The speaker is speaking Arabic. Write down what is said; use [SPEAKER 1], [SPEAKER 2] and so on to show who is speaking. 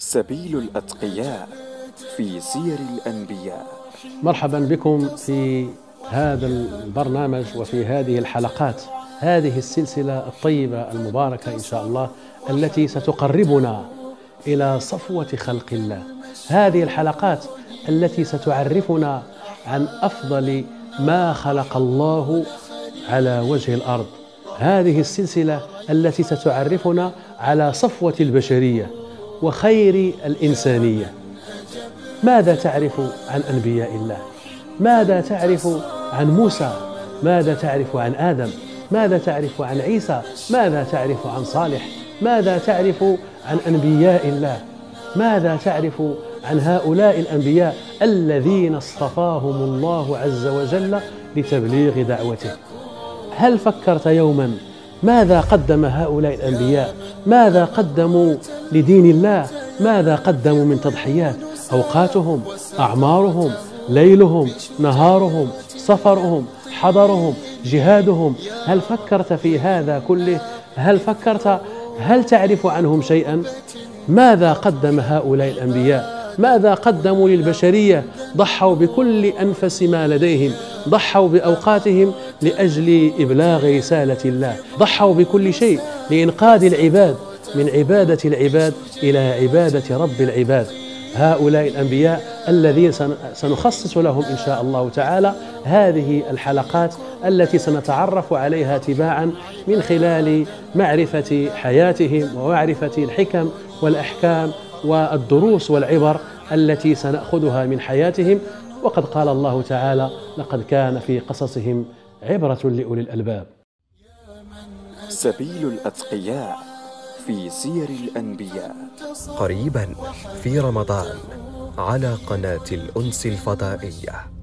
[SPEAKER 1] سبيل الأتقياء في سير الأنبياء.
[SPEAKER 2] مرحبا بكم في هذا البرنامج وفي هذه الحلقات، هذه السلسلة الطيبة المباركة إن شاء الله التي ستقربنا إلى صفوة خلق الله. هذه الحلقات التي ستعرفنا عن أفضل ما خلق الله على وجه الأرض. هذه السلسلة التي ستعرفنا على صفوة البشرية وخير الإنسانية. ماذا تعرف عن أنبياء الله؟ ماذا تعرف عن موسى؟ ماذا تعرف عن آدم؟ ماذا تعرف عن عيسى؟ ماذا تعرف عن صالح؟ ماذا تعرف عن أنبياء الله؟ ماذا تعرف عن هؤلاء الأنبياء الذين اصطفاهم الله عز وجل لتبليغ دعوته؟ هل فكرت يوما ماذا قدم هؤلاء الأنبياء؟ ماذا قدموا لدين الله؟ ماذا قدموا من تضحيات؟ أوقاتهم، أعمارهم، ليلهم، نهارهم، سفرهم، حضرهم، جهادهم. هل فكرت في هذا كله؟ هل تعرف عنهم شيئا؟ ماذا قدم هؤلاء الأنبياء؟ ماذا قدموا للبشرية؟ ضحوا بكل أنفس ما لديهم، ضحوا بأوقاتهم لأجل إبلاغ رسالة الله، ضحوا بكل شيء لإنقاذ العباد من عبادة العباد إلى عبادة رب العباد. هؤلاء الأنبياء الذين سنخصص لهم إن شاء الله تعالى هذه الحلقات التي سنتعرف عليها تباعا من خلال معرفة حياتهم ومعرفة الحكم والأحكام والدروس والعبر التي سنأخذها من حياتهم. وقد قال الله تعالى: لقد كان في قصصهم عبرة لأولي الألباب.
[SPEAKER 1] سبيل الأتقياء في سير الأنبياء،
[SPEAKER 3] قريبا في رمضان على قناة الأنس الفضائية.